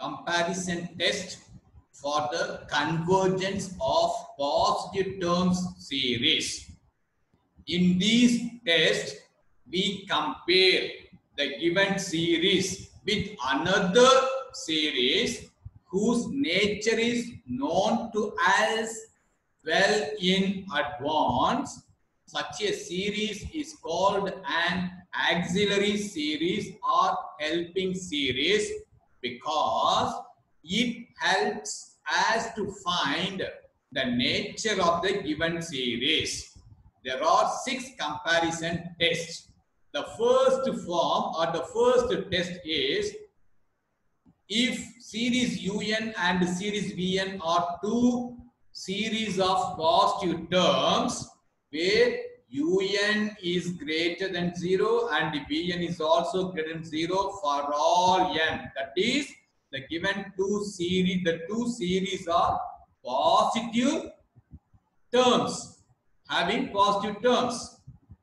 comparison test for the convergence of positive terms series. In these tests, we compare the given series with another series whose nature is known to us well in advance. Such a series is called an auxiliary series or helping series because it helps us to find the nature of the given series. There are 6 comparison tests. The first form or the first test is if series UN and series VN are two series of positive terms where UN is greater than 0 and VN is also greater than 0 for all n. That is, the given two series are positive terms, having positive terms,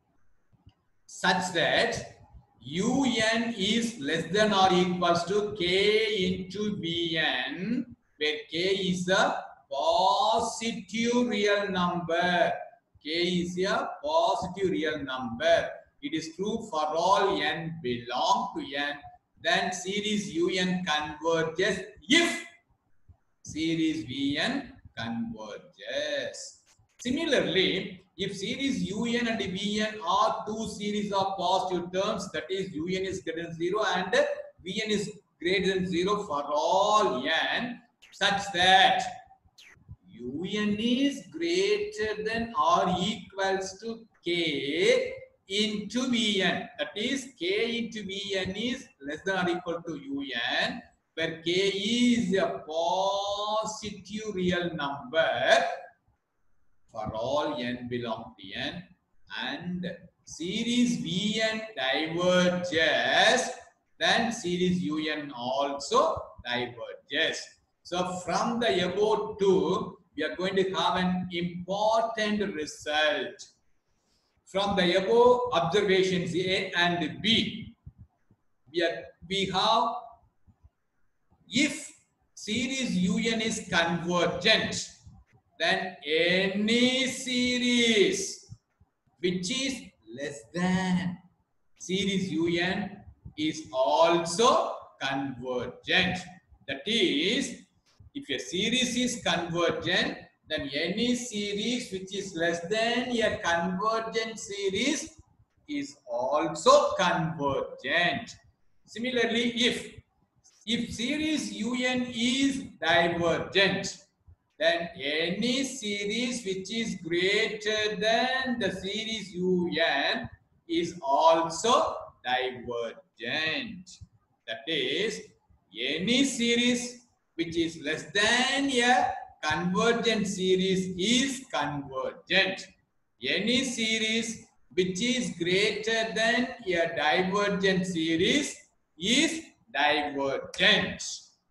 such that UN is less than or equals to K into VN, where K is a positive real number. K is a positive real number. It is true for all n belong to n. Then series UN converges if series VN converges. Similarly, if series UN and VN are two series of positive terms, that is UN is greater than 0 and VN is greater than 0 for all n, such that UN is greater than or equals to K into Vn. That is, K into Vn is less than or equal to Un, where K is a positive real number for all n belong to n, and series Vn diverges, then series Un also diverges. So from the above two, we are going to have an important result. From the above observations A and B, we have if series UN is convergent, then any series which is less than series UN is also convergent. That is, if a series is convergent, then any series which is less than a convergent series is also convergent. Similarly, if series UN is divergent, then any series which is greater than the series UN is also divergent. That is, any series which is less than a convergent series is convergent. Any series which is greater than a divergent series is divergent.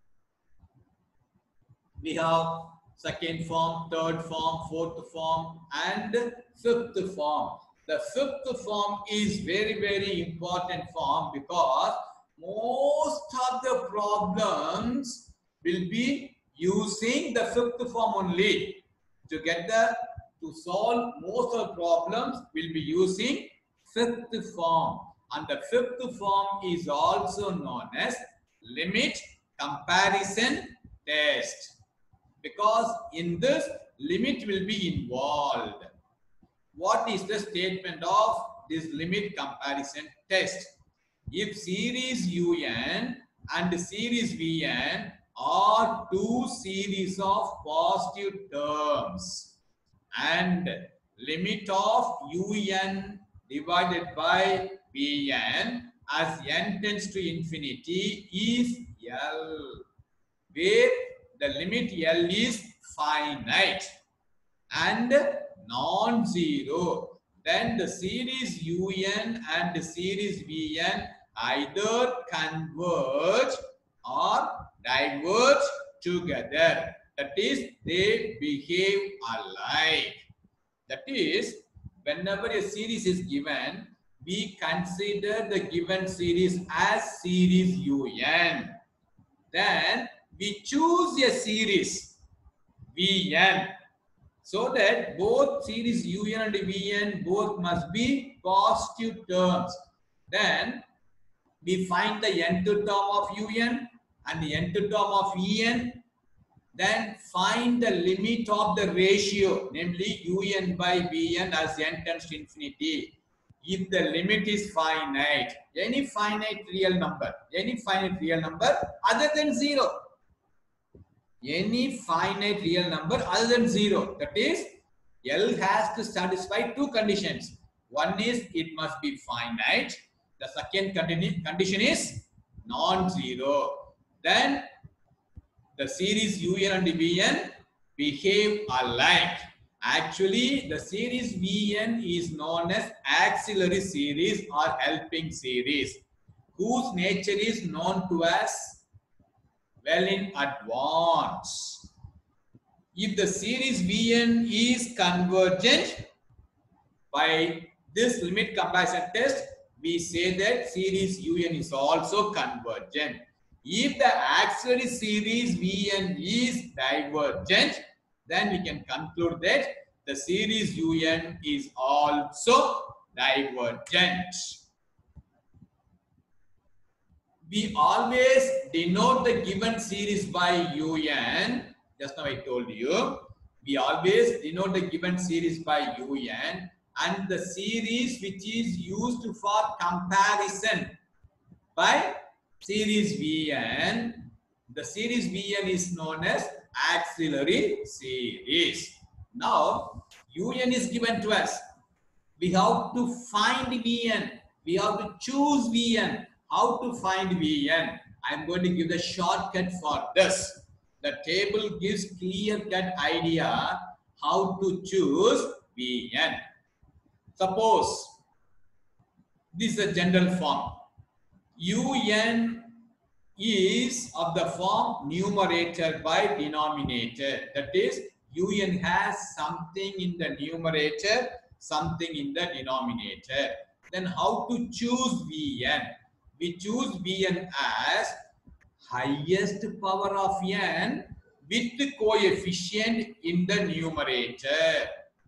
We have second form, third form, fourth form, and fifth form. The fifth form is very, very important form because most of the problems will be using the fifth form only. To solve most of the problems, we'll be using fifth form. And the fifth form is also known as limit comparison test, because in this limit will be involved. What is the statement of this limit comparison test? If series UN and series VN are two series of positive terms and limit of UN divided by Vn as n tends to infinity is L, where the limit L is finite and non-zero, then the series UN and the series Vn either converge or diverge together. That is, they behave alike. That is, whenever a series is given, we consider the given series as series UN. Then we choose a series Vn, so that both series Un and Vn both must be positive terms. Then we find the nth term of Un and the nth term of En. Then find the limit of the ratio, namely Un by Vn as n tends to infinity. If the limit is finite, any finite real number other than 0, any finite real number other than 0, that is, L has to satisfy two conditions. One is it must be finite. The second condition is non-zero. Then the series Un and Vn behave alike. Actually, the series Vn is known as auxiliary series or helping series, whose nature is known to us well in advance. If the series Vn is convergent, by this limit comparison test, we say that series Un is also convergent. If the auxiliary series Vn is divergent, then we can conclude that the series Un is also divergent. We always denote the given series by Un. Just now I told you, we always denote the given series by Un, and the series which is used for comparison by series Vn, the series Vn is known as auxiliary series. Now, Un is given to us. We have to find Vn. We have to choose Vn. How to find Vn? I am going to give the shortcut for this. The table gives clear-cut idea how to choose Vn. Suppose this is a general form. Un is of the form numerator by denominator. That is, Un has something in the numerator, something in the denominator. Then how to choose Vn? We choose Vn as highest power of n with the coefficient in the numerator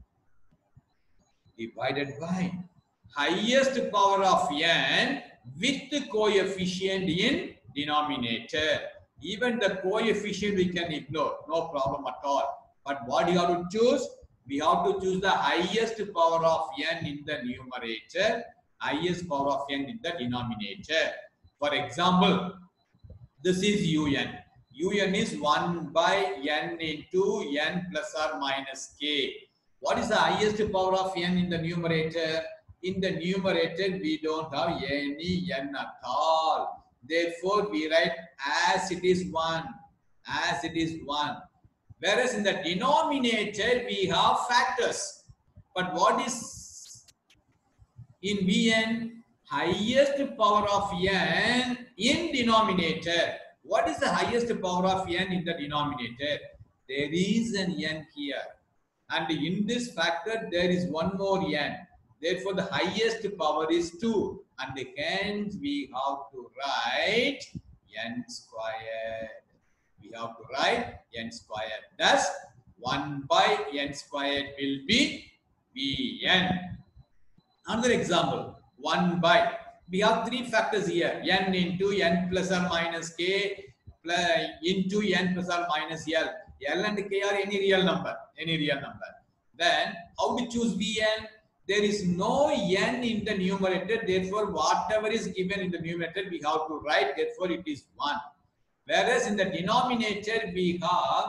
divided by highest power of n with the coefficient in denominator. Even the coefficient we can ignore, no problem at all. But what you have to choose? We have to choose the highest power of n in the numerator, highest power of n in the denominator. For example, this is Un. Un is 1 by n into n plus or minus k. What is the highest power of n in the numerator? In the numerator, we don't have any n at all. Therefore, we write as it is 1. As it is 1. Whereas in the denominator, we have factors. But what is in Vn? Highest power of n in denominator. What is the highest power of n in the denominator? There is an n here. And in this factor, there is one more n. Therefore, the highest power is 2. And hence, we have to write n squared. We have to write n squared. Thus, 1 by n squared will be Vn. Another example, 1 by. We have three factors here. N into n plus or minus k into n plus or minus L. L and k are any real number. Any real number. Then, how to choose Vn? There is no n in the numerator. Therefore, whatever is given in the numerator, we have to write. Therefore, it is 1. Whereas in the denominator, we have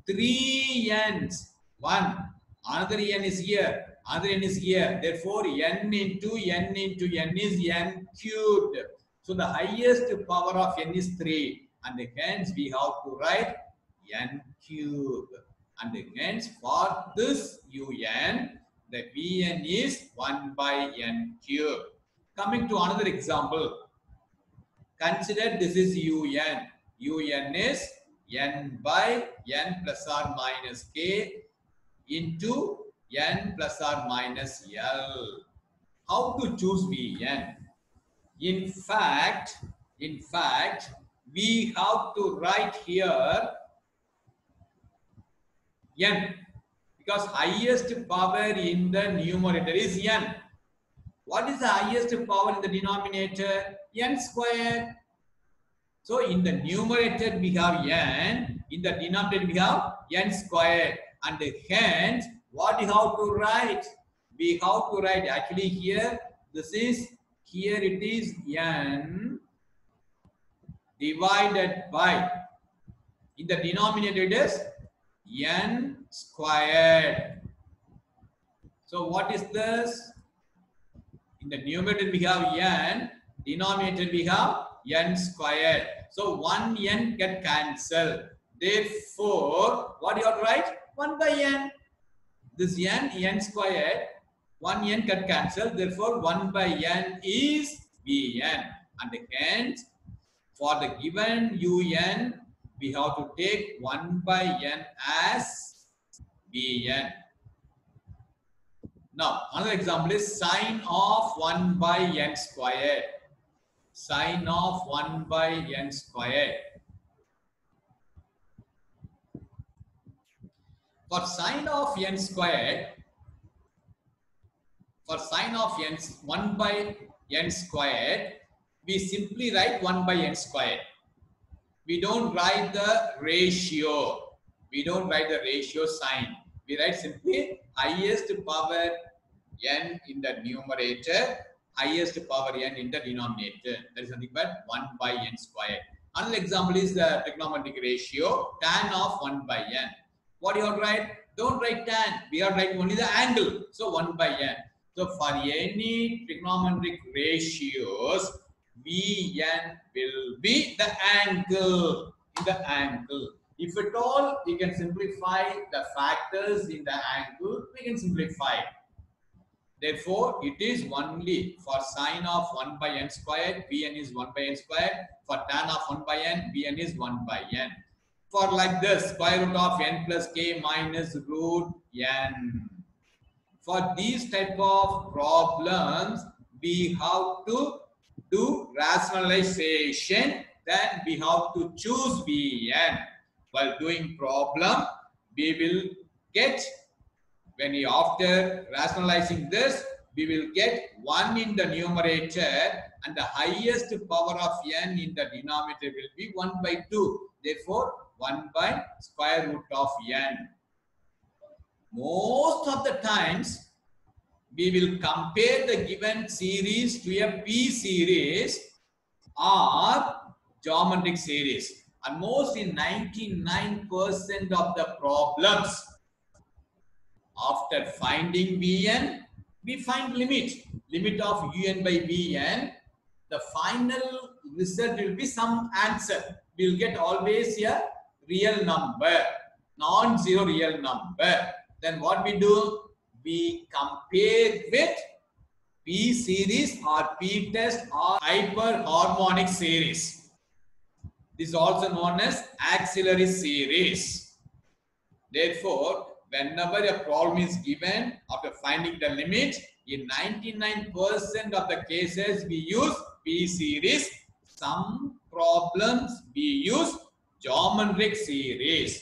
3 n's. 1. Another n is here. Another n is here. Therefore, n into n is n cubed. So, the highest power of n is 3. And hence, we have to write n cubed. And hence, for this Un, the Vn is 1 by n cubed. Coming to another example. Consider this is Un. Un is n by n plus or minus k into n plus or minus L. How to choose Vn? In fact, we have to write here n, because highest power in the numerator is n. What is the highest power in the denominator? N square. So in the numerator we have n, in the denominator we have n square, and hence what you have to write? We have to write actually here, this is, here it is n divided by, in the denominator it is n squared. So what is this? In the numerator we have n, denominator we have n squared. So 1 n get cancelled. Therefore, what you have to write? 1 by n. This n squared, 1 n get cancelled. Therefore, 1 by n is Vn. And hence, for the given un, we have to take 1 by n as Vn. Now, another example is sine of 1 by n squared. Sine of 1 by n squared. For sine of n squared, for sine of n 1 by n squared, we simply write 1 by n squared. We don't write the ratio. We don't write the ratio sign. We write simply highest power n in the numerator, highest power n in the denominator. That is nothing but 1 by n squared. Another example is the trigonometric ratio, tan of 1 by n. What do you have to write? Don't write tan. We have to write only the angle. So 1 by n. So for any trigonometric ratios, Vn will be the angle. In the angle. If at all we can simplify the factors in the angle, we can simplify. Therefore, it is only for sine of 1 by n squared, Vn is 1 by n squared. For tan of 1 by n, Vn is 1 by n. For like this, square root of n plus k minus root n. For these type of problems, we have to do rationalization. Then we have to choose Vn. While doing problem, we will get, when you after rationalizing this, we will get 1 in the numerator and the highest power of n in the denominator will be 1 by 2. Therefore, 1 by square root of n. Most of the times, we will compare the given series to a P series or geometric series. And most in 99% of the problems, after finding Vn, we find limit of un by Vn. The final result will be some answer. We will get always a real number, non-zero real number. Then what we do? We compare with P series or P test or hyperharmonic series. This is also known as auxiliary series. Therefore, whenever a problem is given, after finding the limit, in 99% of the cases we use P series. Some problems we use geometric series.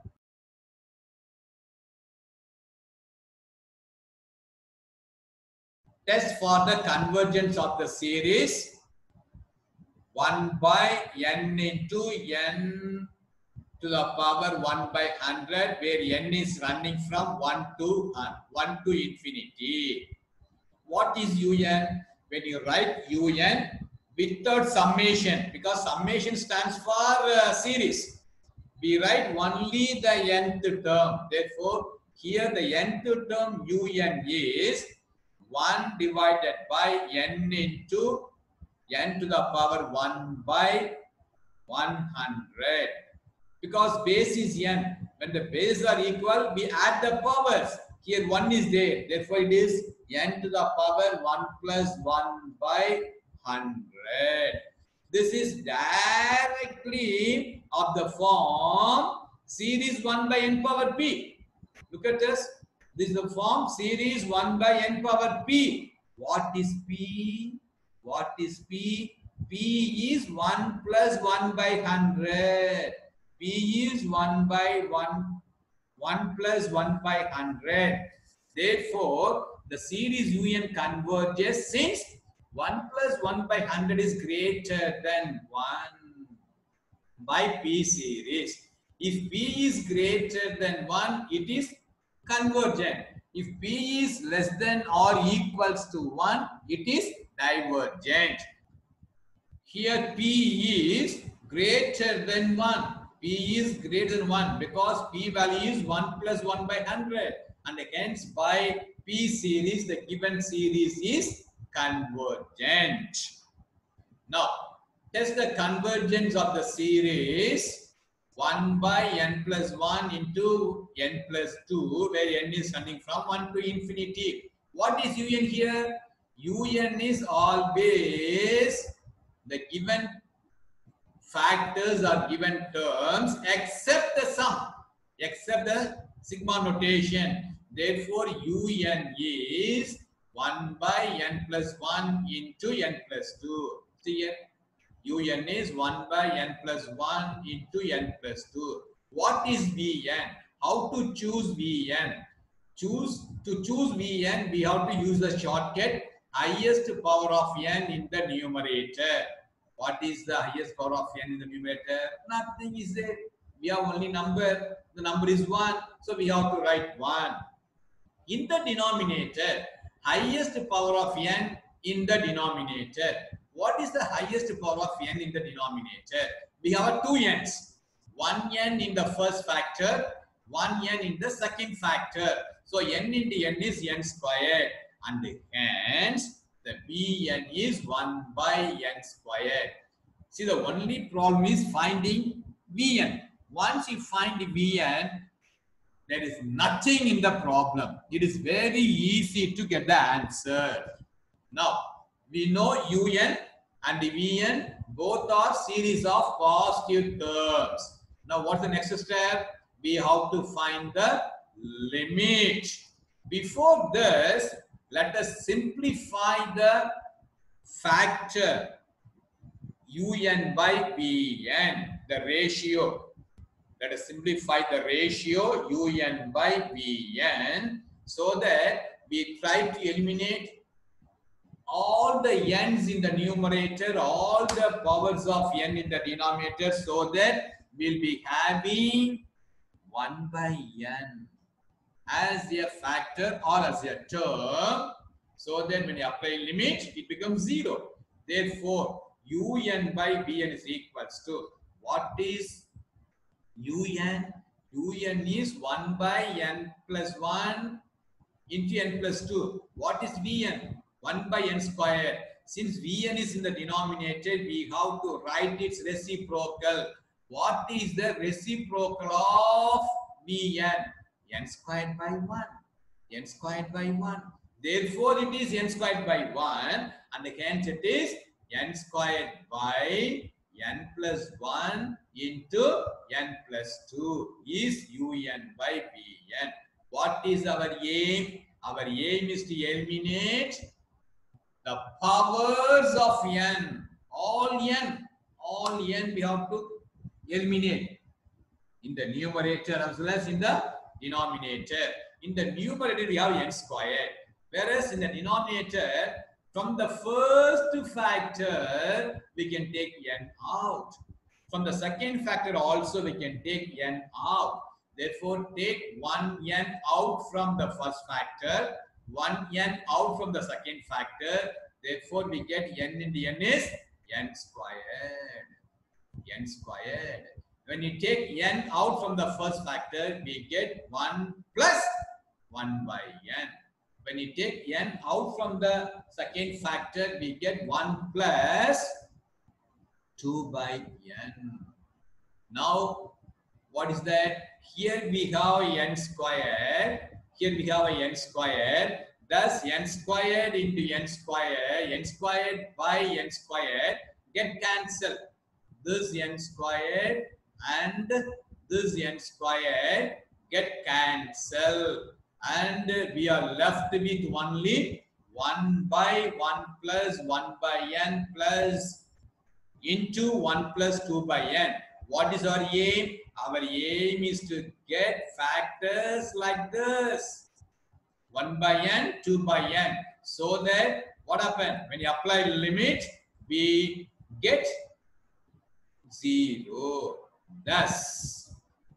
Test for the convergence of the series 1 by n into n to the power 1 by 100, where n is running from 1 to infinity. What is un? When you write un without summation, because summation stands for series, we write only the nth term. Therefore, here the nth term un is 1 divided by n into n to the power 1 by 100. Because base is n. When the bases are equal, we add the powers. Here 1 is there. Therefore, it is n to the power 1 plus 1 by 100. This is directly of the form series 1 by n power p. Look at this. This is the form series 1 by n power p. What is p? What is p? P is 1 plus 1 by 100. P is 1 by 1, 1 plus 1 by 100. Therefore, the series UN converges since 1 plus 1 by 100 is greater than 1 by P series. If P is greater than 1, it is convergent. If P is less than or equals to 1, it is divergent. Here P is greater than 1. P is greater than 1 because P value is 1 plus 1 by 100. And hence by P series, the given series is convergent. Now, test the convergence of the series 1 by n plus 1 into n plus 2, where n is running from 1 to infinity. What is un here? Un is always the given factors or given terms except the sum, except the sigma notation. Therefore, un is 1 by n plus 1 into n plus 2. See here, un is 1 by n plus 1 into n plus 2. What is Vn? How to choose Vn? To choose Vn, we have to use the shortcut highest power of n in the numerator. What is the highest power of n in the numerator? Nothing is there. We have only number. The number is 1. So we have to write 1. In the denominator, highest power of n in the denominator. What is the highest power of n in the denominator? We have two n's. 1 n in the first factor, 1 n in the second factor. So n into n is n squared. And hence, the Vn is 1 by n squared. See, the only problem is finding Vn. Once you find Vn, there is nothing in the problem. It is very easy to get the answer. Now, we know un and Vn both are series of positive terms. Now, what's the next step? We have to find the limit. Before this, let us simplify the factor un by Vn, the ratio. Let us simplify the ratio un by Vn so that we try to eliminate all the n's in the numerator, all the powers of n in the denominator, so that we'll be having 1 by n as a factor or as a term, so then when you apply limit, it becomes 0. Therefore, un by Vn is equals to, what is un? Un is 1 by n plus 1 into n plus 2. What is Vn? 1 by n squared. Since Vn is in the denominator, we have to write its reciprocal. What is the reciprocal of Vn? N squared by 1. N squared by 1. Therefore, it is n squared by 1, and hence it is n squared by n plus 1 into n plus 2 is un by Vn. What is our aim? Our aim is to eliminate the powers of n. All n we have to eliminate in the numerator as well as in the denominator. In the numerator, we have n squared. Whereas in the denominator, from the first factor, we can take n out. From the second factor also, we can take n out. Therefore, take 1 n out from the first factor, 1 n out from the second factor. Therefore, we get n into n is n squared. N squared. When you take n out from the first factor, we get 1 plus 1 by n. When you take n out from the second factor, we get 1 plus 2 by n. Now, what is that? Here we have n squared. Here we have a n squared. Thus, n squared into n squared by n squared get cancelled. This n squared and this n squared get cancelled, and we are left with only 1 by 1 plus 1 by n plus into 1 plus 2 by n. What is our aim? Our aim is to get factors like this. 1 by n, 2 by n. So that what happens? When you apply limit, we get 0. Thus,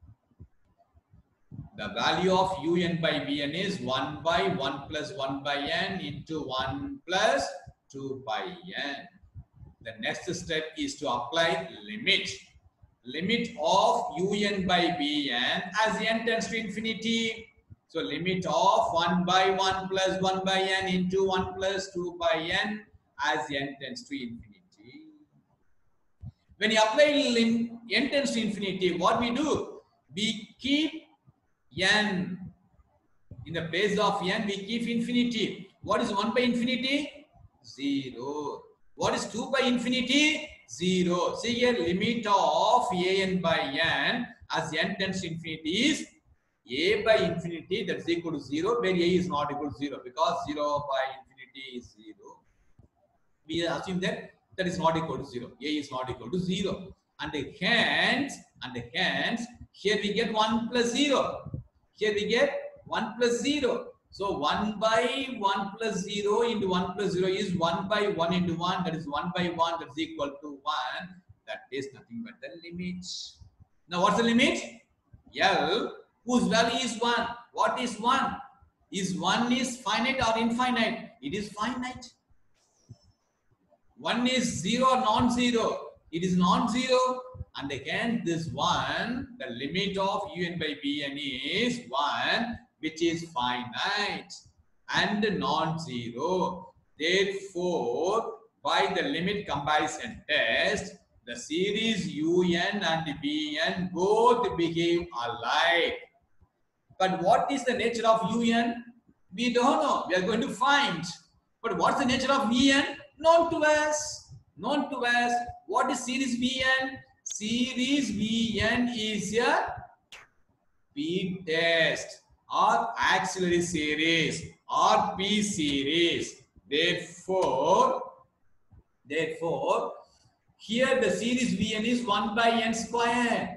the value of un by vn is 1 by 1 plus 1 by n into 1 plus 2 by n. The next step is to apply limit. Limit of un by bn as n tends to infinity. So limit of 1 by 1 plus 1 by n into 1 plus 2 by n as n tends to infinity. When you apply n tends to infinity, what we do? We keep n. In the place of n, we keep infinity. What is 1 by infinity? 0. What is 2 by infinity? 0. See here, limit of an by n as n tends to infinity is a by infinity, that is equal to 0, where a is not equal to 0, because 0 by infinity is 0. We assume that that is not equal to 0. A is not equal to 0. And hence, here we get 1 plus 0. Here we get 1 plus 0. So 1 by 1 plus 0 into 1 plus 0 is 1 by 1 into 1. That is 1 by 1. That is equal to 1. That is nothing but the limit. Now what's the limit? L, whose value is 1. What is 1? Is 1 is finite or infinite? It is finite. 1 is 0 or non-zero. It is non-zero. And again, this 1, the limit of un by bn is 1, which is finite and non-zero. Therefore, by the limit comparison test, the series un and bn both behave alike. But what is the nature of un? We don't know. We are going to find. But what's the nature of vn? Known to us. Known to us. What is series vn? Series vn is a p test or auxiliary series or p series. Therefore, here the series vn is 1 by n squared.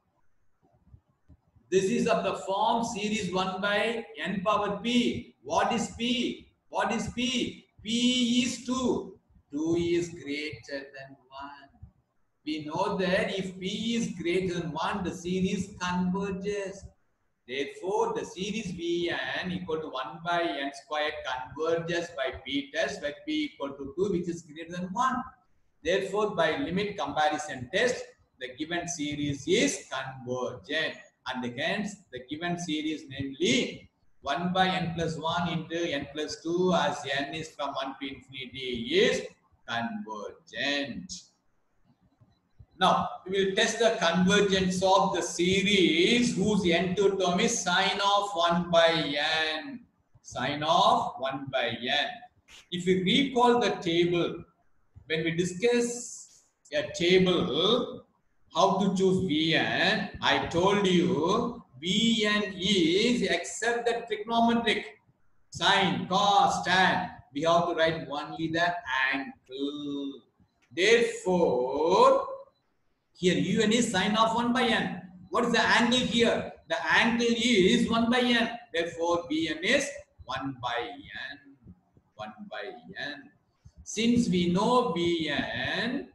This is of the form series 1 by n power p. What is p? What is p? P is 2. 2 is greater than 1. We know that if p is greater than 1, the series converges. Therefore, the series Vn equal to 1 by n squared converges by p test, where p equal to 2, which is greater than 1. Therefore, by limit comparison test, the given series is convergent. And hence, the given series, namely 1 by n plus 1 into n plus 2, as n is from 1 to infinity, is convergent. Now, we will test the convergence of the series whose n2 term is sine of 1 by n. Sine of 1 by n. If you recall the table, when we discuss a table, how to choose Vn, I told you Vn is except the trigonometric, sine, cos, tan. We have to write only the angle. Therefore, here un is sine of 1 by n. What is the angle here? The angle is 1 by n. Therefore, Vn is 1 by n. 1 by n. Since we know Vn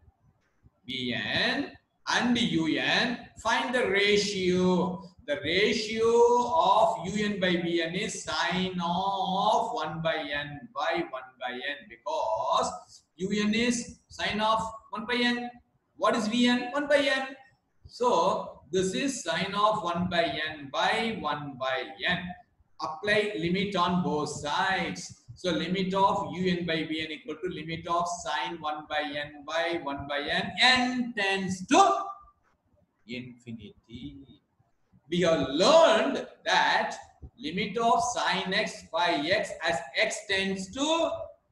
and un, find the ratio. The ratio of un by Vn is sine of 1 by n by 1 by n, because un is sine of 1 by n. What is Vn? 1 by n. So, this is sine of 1 by n by 1 by n. Apply limit on both sides. So, limit of un by Vn equal to limit of sine 1 by n by 1 by n. N tends to infinity. We have learned that limit of sine x by x as x tends to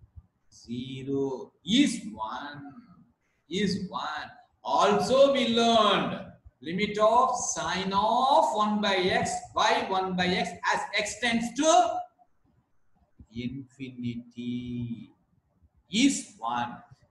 0 is 1. Is 1. Also, we learned limit of sine of 1 by x by 1 by x as x tends to infinity is 1.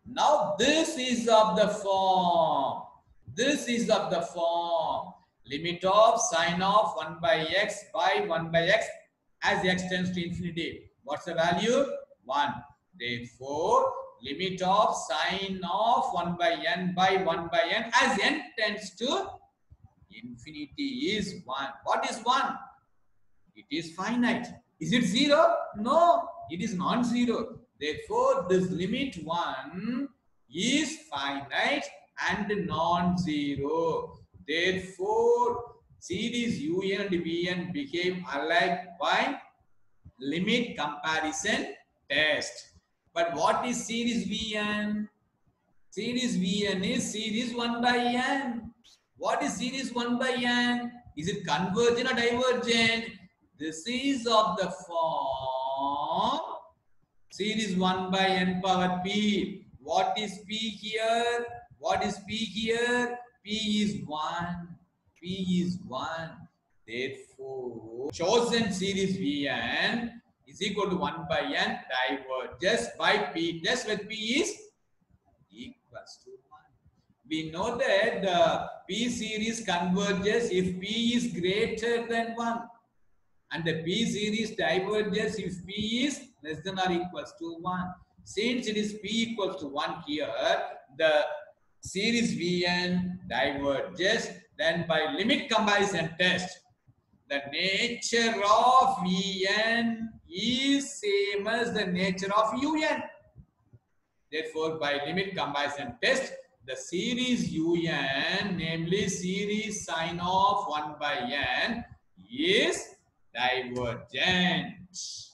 Now this is of the form. This is of the form. Limit of sine of 1 by x by 1 by x as x tends to infinity. What's the value? 1. Therefore, limit of sine of 1 by n by 1 by n as n tends to infinity is 1. What is 1? It is finite. Is it 0? No, it is non-zero. Therefore, this limit 1 is finite and non-zero. Therefore, series un and vn became alike by limit comparison test. But what is series vn? Series vn is series 1 by n. What is series 1 by n? Is it convergent or divergent? This is of the form series 1 by n power p. What is p here? What is p here? P is 1. P is 1. Therefore, chosen series Vn is equal to 1 by n diverges by p test with p is equals to 1. We know that the p series converges if p is greater than 1. And the p series diverges if p is less than or equals to 1. Since it is p equals to 1 here, the series Vn diverges. Then by limit comparison test, the nature of Vn is same as the nature of Un. Therefore, by limit comparison test, the series Un, namely series sine of 1 by n, is divergent.